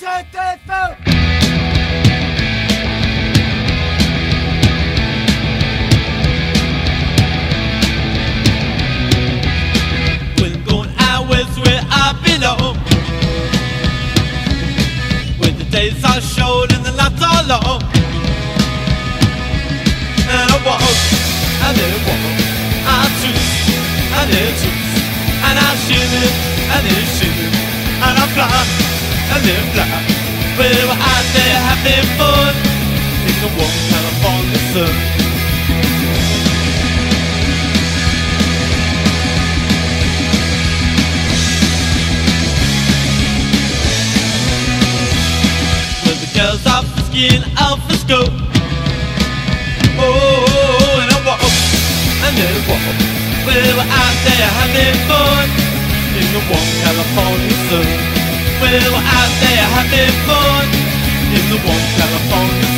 2, 3, 4. When going out west where I belong, when the days are short and the nights are long, and I walk, and then walk, I choose, and then choose, and I shiver, and then shiver, and I fly, and then fly. Well, we're out there having fun in the warm California sun. Well, the girls are frisky and out for school. Oh, and I walk, and then walk. Well, we're out there having fun in the warm California sun. Well, we're out there having fun in the warm California